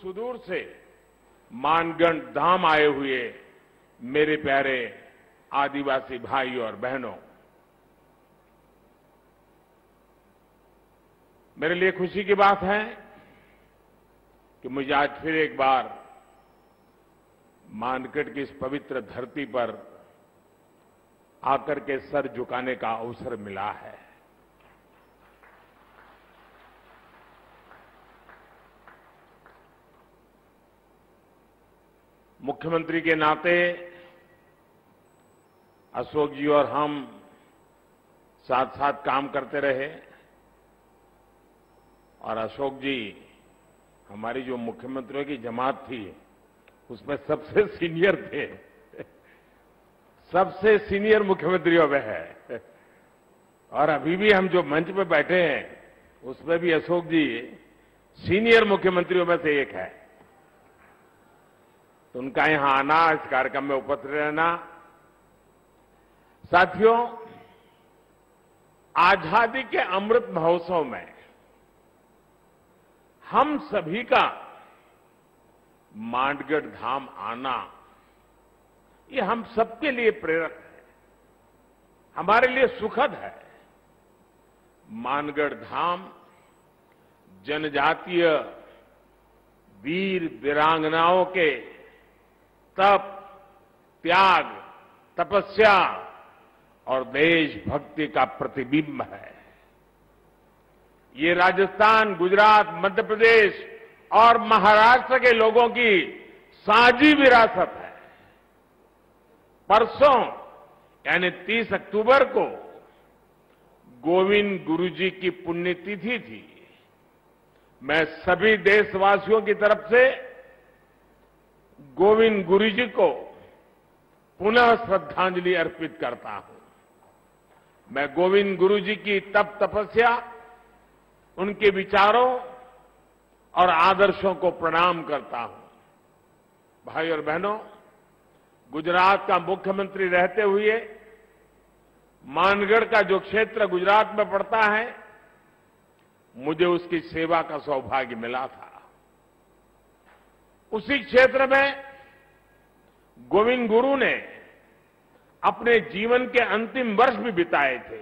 सुदूर से मानगढ़ धाम आए हुए मेरे प्यारे आदिवासी भाई और बहनों, मेरे लिए खुशी की बात है कि मुझे आज फिर एक बार मानगढ़ की इस पवित्र धरती पर आकर के सर झुकाने का अवसर मिला है। मुख्यमंत्री के नाते अशोक जी और हम साथ साथ काम करते रहे और अशोक जी हमारी जो मुख्यमंत्रियों की जमात थी उसमें सबसे सीनियर थे, सबसे सीनियर मुख्यमंत्रियों में है। और अभी भी हम जो मंच पे बैठे हैं उसमें भी अशोक जी सीनियर मुख्यमंत्रियों में से एक है। तो उनका यहां आना, इस कार्यक्रम में उपस्थित रहना, साथियों, आजादी के अमृत महोत्सव में हम सभी का मानगढ़ धाम आना, ये हम सबके लिए प्रेरक है, हमारे लिए सुखद है। मानगढ़ धाम जनजातीय वीर वीरांगनाओं के तप, त्याग, तपस्या और देशभक्ति का प्रतिबिंब है। ये राजस्थान, गुजरात, मध्य प्रदेश और महाराष्ट्र के लोगों की साझी विरासत है। परसों यानी 30 अक्टूबर को गोविंद गुरु जी की पुण्यतिथि थी। मैं सभी देशवासियों की तरफ से गोविंद गुरु जी को पुनः श्रद्धांजलि अर्पित करता हूं। मैं गोविंद गुरु जी की तप तपस्या, उनके विचारों और आदर्शों को प्रणाम करता हूं। भाई और बहनों, गुजरात का मुख्यमंत्री रहते हुए मानगढ़ का जो क्षेत्र गुजरात में पड़ता है, मुझे उसकी सेवा का सौभाग्य मिला था। उसी क्षेत्र में गोविंद गुरु ने अपने जीवन के अंतिम वर्ष भी बिताए थे।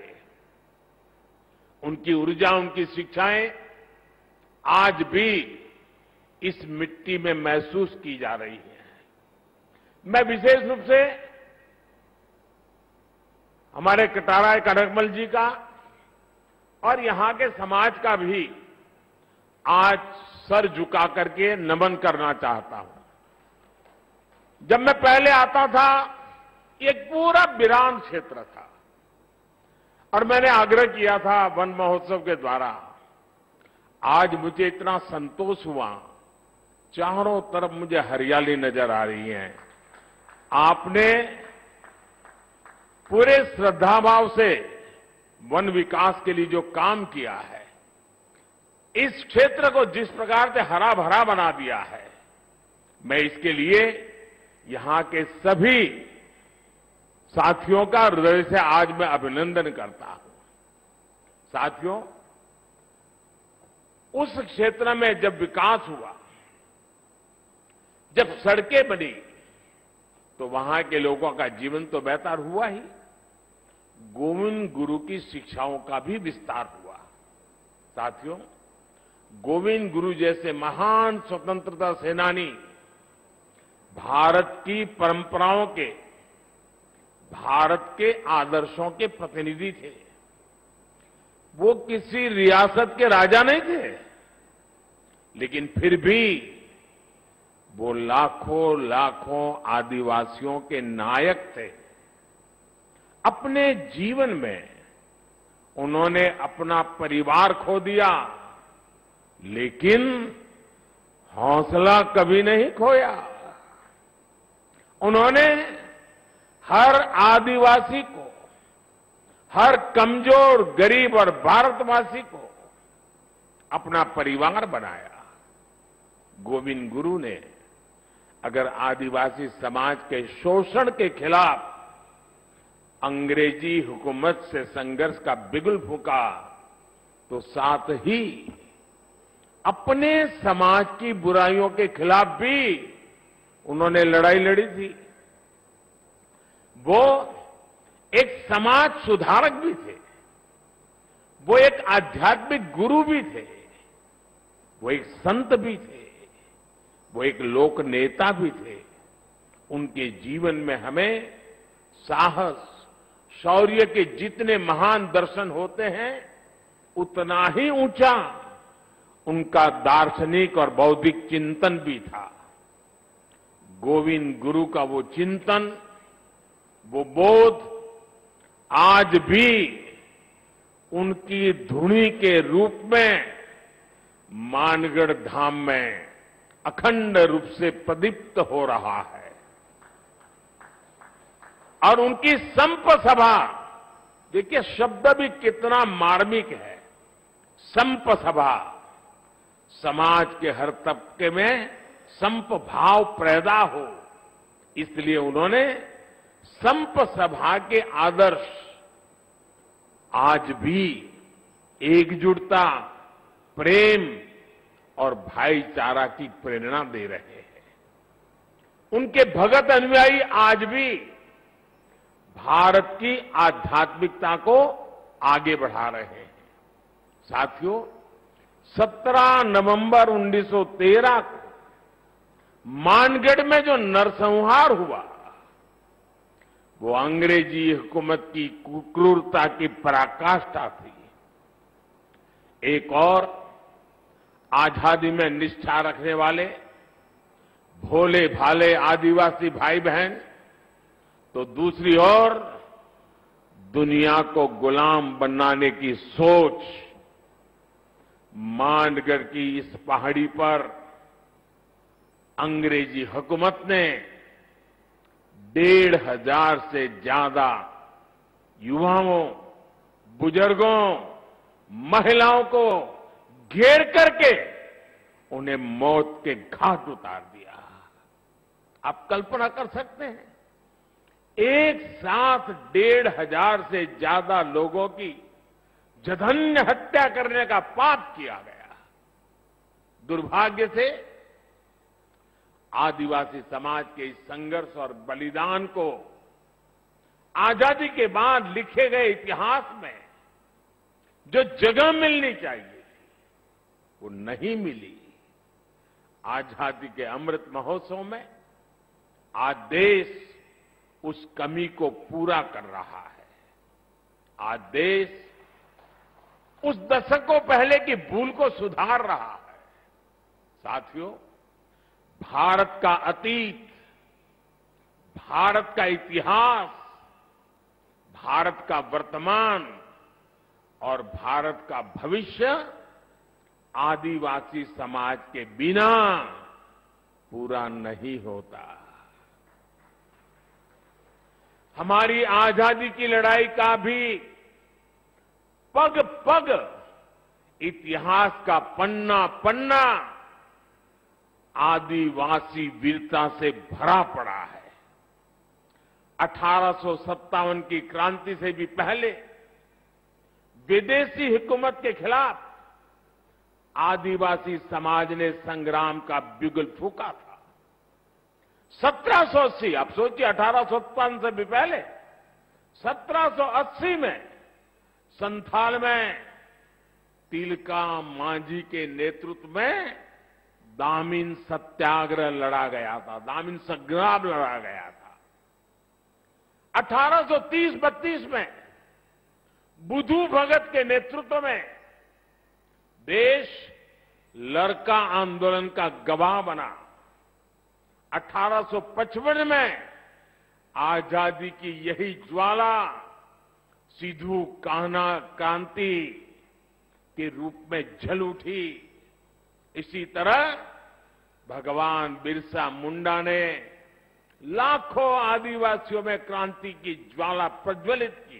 उनकी ऊर्जा, उनकी शिक्षाएं आज भी इस मिट्टी में महसूस की जा रही हैं। मैं विशेष रूप से हमारे कटारा कनकमल जी का और यहां के समाज का भी आज सर झुका करके नमन करना चाहता हूं। जब मैं पहले आता था, एक पूरा वीरान क्षेत्र था और मैंने आग्रह किया था वन महोत्सव के द्वारा। आज मुझे इतना संतोष हुआ, चारों तरफ मुझे हरियाली नजर आ रही है। आपने पूरे श्रद्धाभाव से वन विकास के लिए जो काम किया है, इस क्षेत्र को जिस प्रकार से हरा भरा बना दिया है, मैं इसके लिए यहां के सभी साथियों का हृदय से आज मैं अभिनंदन करता हूं। साथियों, उस क्षेत्र में जब विकास हुआ, जब सड़कें बनी, तो वहां के लोगों का जीवन तो बेहतर हुआ ही, गोविंद गुरु की शिक्षाओं का भी विस्तार हुआ। साथियों, गोविंद गुरु जैसे महान स्वतंत्रता सेनानी भारत की परंपराओं के, भारत के आदर्शों के प्रतिनिधि थे। वो किसी रियासत के राजा नहीं थे, लेकिन फिर भी वो लाखों लाखों आदिवासियों के नायक थे। अपने जीवन में उन्होंने अपना परिवार खो दिया, लेकिन हौसला कभी नहीं खोया। उन्होंने हर आदिवासी को, हर कमजोर, गरीब और भारतवासी को अपना परिवार बनाया। गोविंद गुरु ने अगर आदिवासी समाज के शोषण के खिलाफ अंग्रेजी हुकूमत से संघर्ष का बिगुल फूंका, तो साथ ही अपने समाज की बुराइयों के खिलाफ भी उन्होंने लड़ाई लड़ी थी। वो एक समाज सुधारक भी थे, वो एक आध्यात्मिक गुरु भी थे, वो एक संत भी थे, वो एक लोक नेता भी थे। उनके जीवन में हमें साहस, शौर्य के जितने महान दर्शन होते हैं, उतना ही ऊंचा उनका दार्शनिक और बौद्धिक चिंतन भी था। गोविंद गुरु का वो चिंतन, वो बोध आज भी उनकी धुनी के रूप में मानगढ़ धाम में अखंड रूप से प्रदीप्त हो रहा है। और उनकी संप सभा, देखिए शब्द भी कितना मार्मिक है। संप सभा, समाज के हर तबके में संप भाव पैदा हो, इसलिए उन्होंने संप सभा के आदर्श आज भी एकजुटता, प्रेम और भाईचारा की प्रेरणा दे रहे हैं। उनके भगत अनुयायी आज भी भारत की आध्यात्मिकता को आगे बढ़ा रहे हैं। साथियों, 17 नवंबर 1913 को मानगढ़ में जो नरसंहार हुआ, वो अंग्रेजी हुकूमत की क्रूरता की पराकाष्ठा थी। एक और आजादी में निष्ठा रखने वाले भोले भाले आदिवासी भाई बहन, तो दूसरी ओर दुनिया को गुलाम बनाने की सोच, मानगढ़ की इस पहाड़ी पर अंग्रेजी हुकूमत ने 1,500 से ज्यादा युवाओं, बुजुर्गों, महिलाओं को घेर करके उन्हें मौत के घाट उतार दिया। आप कल्पना कर सकते हैं, एक साथ 1,500 से ज्यादा लोगों की जघन्य हत्या करने का पाप किया गया। दुर्भाग्य से आदिवासी समाज के इस संघर्ष और बलिदान को आजादी के बाद लिखे गए इतिहास में जो जगह मिलनी चाहिए वो नहीं मिली। आजादी के अमृत महोत्सव में आज देश उस कमी को पूरा कर रहा है। आज देश उस दशकों पहले की भूल को सुधार रहा है। साथियों, भारत का अतीत, भारत का इतिहास, भारत का वर्तमान और भारत का भविष्य आदिवासी समाज के बिना पूरा नहीं होता। हमारी आजादी की लड़ाई का भी पग पग इतिहास का पन्ना पन्ना आदिवासी वीरता से भरा पड़ा है। 1857 की क्रांति से भी पहले विदेशी हुकूमत के खिलाफ आदिवासी समाज ने संग्राम का बिगुल फूंका था। 1780, आप सोचिए 1857 से भी पहले 1780 में संथाल में तिलका मांझी के नेतृत्व में दामिन सत्याग्रह लड़ा गया था, दामिन संग्राम लड़ा गया था। 1830-32 में बुधू भगत के नेतृत्व में देश लड़का आंदोलन का गवाह बना। 1855 में आजादी की यही ज्वाला सिद्धू कान्हा क्रांति के रूप में जल उठी। इसी तरह भगवान बिरसा मुंडा ने लाखों आदिवासियों में क्रांति की ज्वाला प्रज्वलित की।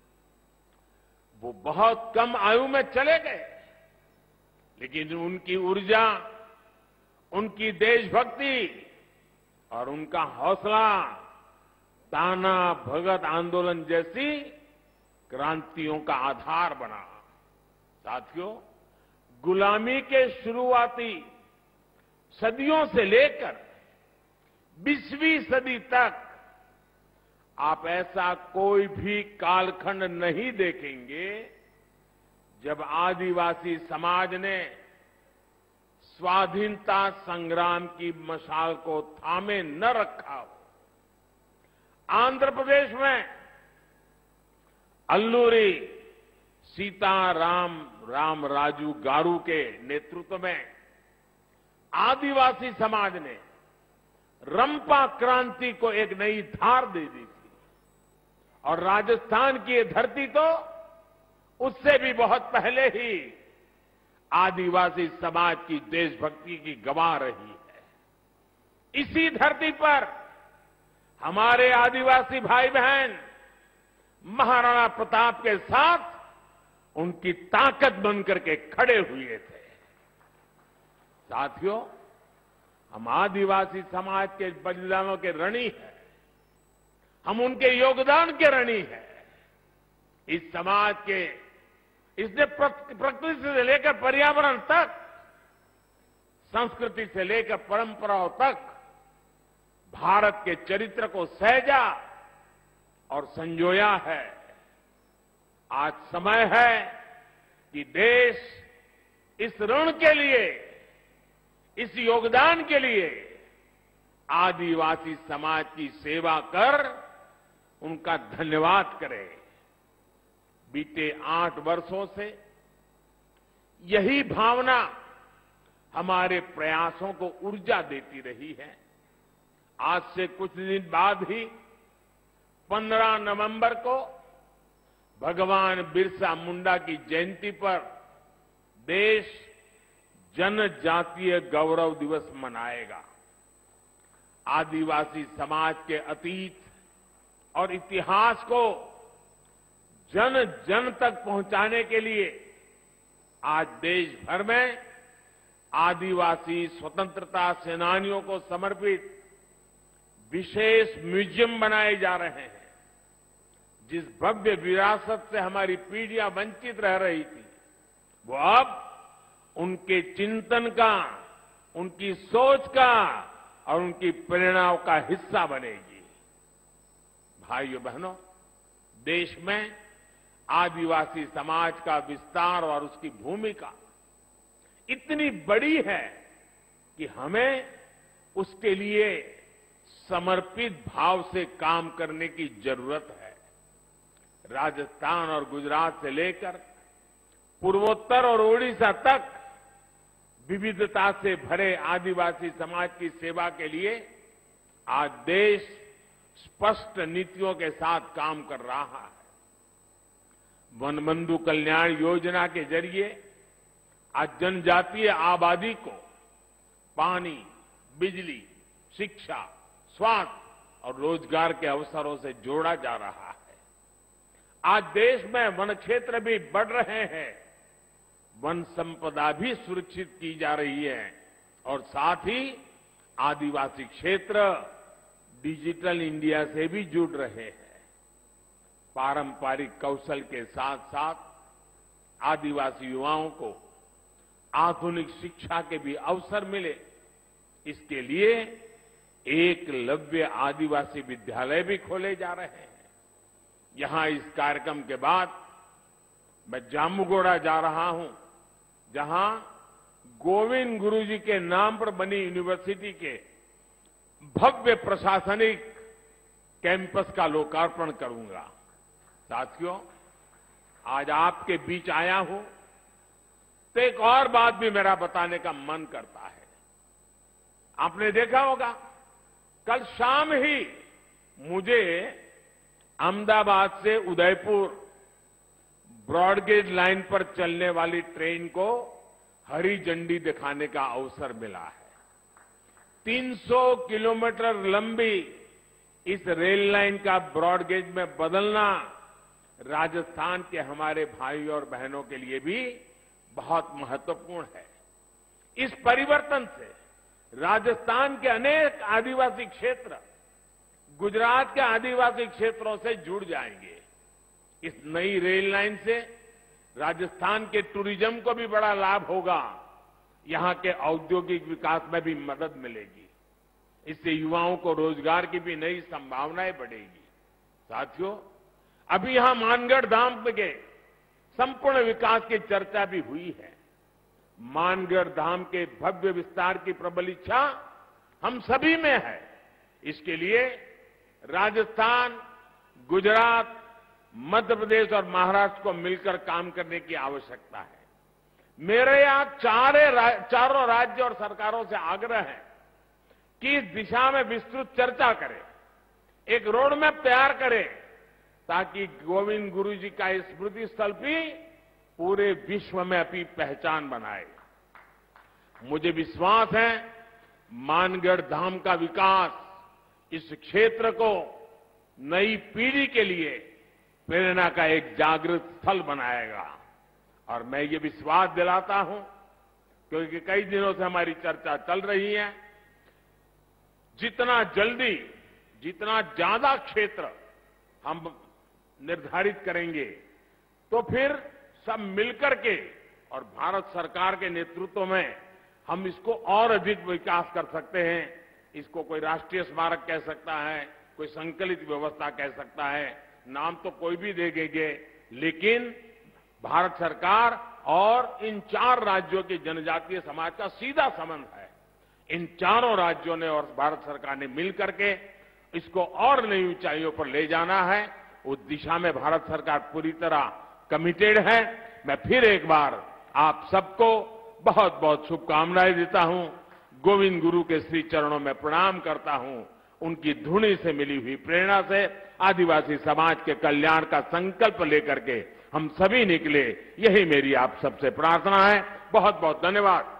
वो बहुत कम आयु में चले गए, लेकिन उनकी ऊर्जा, उनकी देशभक्ति और उनका हौसला ताना भगत आंदोलन जैसी क्रांतियों का आधार बना। साथियों, गुलामी के शुरुआती सदियों से लेकर 20वीं सदी तक आप ऐसा कोई भी कालखंड नहीं देखेंगे जब आदिवासी समाज ने स्वाधीनता संग्राम की मशाल को थामे न रखा हो। आंध्र प्रदेश में अल्लूरी सीताराम रामराजू गारू के नेतृत्व में आदिवासी समाज ने रंपा क्रांति को एक नई धार दे दी थी और राजस्थान की ये धरती तो उससे भी बहुत पहले ही आदिवासी समाज की देशभक्ति की गवाह रही है। इसी धरती पर हमारे आदिवासी भाई बहन महाराणा प्रताप के साथ उनकी ताकत बनकर के खड़े हुए थे। साथियों, हम आदिवासी समाज के बलिदानों के ऋणी हैं, हम उनके योगदान के ऋणी हैं। इस समाज के इसने प्रकृति से लेकर पर्यावरण तक, संस्कृति से लेकर परंपराओं तक भारत के चरित्र को सहेजा और संजोया है। आज समय है कि देश इस ऋण के लिए, इस योगदान के लिए आदिवासी समाज की सेवा कर उनका धन्यवाद करे। बीते 8 वर्षों से यही भावना हमारे प्रयासों को ऊर्जा देती रही है। आज से कुछ दिन बाद ही 15 नवंबर को भगवान बिरसा मुंडा की जयंती पर देश जनजातीय गौरव दिवस मनाएगा। आदिवासी समाज के अतीत और इतिहास को जन जन तक पहुंचाने के लिए आज देश भर में आदिवासी स्वतंत्रता सेनानियों को समर्पित विशेष म्यूजियम बनाए जा रहे हैं। जिस भव्य विरासत से हमारी पीढ़ियां वंचित रह रही थी, वो अब उनके चिंतन का, उनकी सोच का और उनकी प्रेरणाओं का हिस्सा बनेगी। भाइयों बहनों, देश में आदिवासी समाज का विस्तार और उसकी भूमिका इतनी बड़ी है कि हमें उसके लिए समर्पित भाव से काम करने की जरूरत है। राजस्थान और गुजरात से लेकर पूर्वोत्तर और ओडिशा तक विविधता से भरे आदिवासी समाज की सेवा के लिए आज देश स्पष्ट नीतियों के साथ काम कर रहा है। वनबंधु कल्याण योजना के जरिए आज जनजातीय आबादी को पानी, बिजली, शिक्षा, स्वास्थ्य और रोजगार के अवसरों से जोड़ा जा रहा है। आज देश में वन क्षेत्र भी बढ़ रहे हैं, वन संपदा भी सुरक्षित की जा रही है और साथ ही आदिवासी क्षेत्र डिजिटल इंडिया से भी जुड़ रहे हैं। पारंपरिक कौशल के साथ साथ आदिवासी युवाओं को आधुनिक शिक्षा के भी अवसर मिले, इसके लिए एकलव्य आदिवासी विद्यालय भी खोले जा रहे हैं। यहां इस कार्यक्रम के बाद मैं जामुगोड़ा जा रहा हूं, जहां गोविंद गुरुजी के नाम पर बनी यूनिवर्सिटी के भव्य प्रशासनिक कैंपस का लोकार्पण करूंगा। साथियों, आज आपके बीच आया हूं तो एक और बात भी मेरा बताने का मन करता है। आपने देखा होगा, कल शाम ही मुझे अहमदाबाद से उदयपुर ब्रॉडगेज लाइन पर चलने वाली ट्रेन को हरी झंडी दिखाने का अवसर मिला है। 300 किलोमीटर लंबी इस रेल लाइन का ब्रॉडगेज में बदलना राजस्थान के हमारे भाई और बहनों के लिए भी बहुत महत्वपूर्ण है। इस परिवर्तन से राजस्थान के अनेक आदिवासी क्षेत्र गुजरात के आदिवासी क्षेत्रों से जुड़ जाएंगे। इस नई रेल लाइन से राजस्थान के टूरिज्म को भी बड़ा लाभ होगा, यहां के औद्योगिक विकास में भी मदद मिलेगी। इससे युवाओं को रोजगार की भी नई संभावनाएं बढ़ेगी। साथियों, अभी यहां मानगढ़ धाम के संपूर्ण विकास की चर्चा भी हुई है। मानगढ़ धाम के भव्य विस्तार की प्रबल इच्छा हम सभी में है। इसके लिए राजस्थान, गुजरात, मध्य प्रदेश और महाराष्ट्र को मिलकर काम करने की आवश्यकता है। मेरे यहां चारों राज्य और सरकारों से आग्रह है कि इस दिशा में विस्तृत चर्चा करें, एक रोड मैप तैयार करें, ताकि गोविंद गुरु जी का स्मृति स्थल भी पूरे विश्व में अपनी पहचान बनाए। मुझे विश्वास है मानगढ़ धाम का विकास इस क्षेत्र को नई पीढ़ी के लिए प्रेरणा का एक जागृत स्थल बनाएगा। और मैं ये विश्वास दिलाता हूं, क्योंकि कई दिनों से हमारी चर्चा चल रही है, जितना जल्दी, जितना ज्यादा क्षेत्र हम निर्धारित करेंगे, तो फिर सब मिलकर के और भारत सरकार के नेतृत्व में हम इसको और अधिक विकास कर सकते हैं। इसको कोई राष्ट्रीय स्मारक कह सकता है, कोई संकलित व्यवस्था कह सकता है, नाम तो कोई भी देंगे, लेकिन भारत सरकार और इन 4 राज्यों के जनजातीय समाज का सीधा संबंध है। इन चारों राज्यों ने और भारत सरकार ने मिलकर के इसको और नई ऊंचाइयों पर ले जाना है। उस दिशा में भारत सरकार पूरी तरह कमिटेड है। मैं फिर एक बार आप सबको बहुत बहुत शुभकामनाएं देता हूं। गोविंद गुरु के श्री चरणों में प्रणाम करता हूं। उनकी धुनी से मिली हुई प्रेरणा से आदिवासी समाज के कल्याण का संकल्प लेकर के हम सभी निकले, यही मेरी आप सबसे प्रार्थना है। बहुत बहुत धन्यवाद।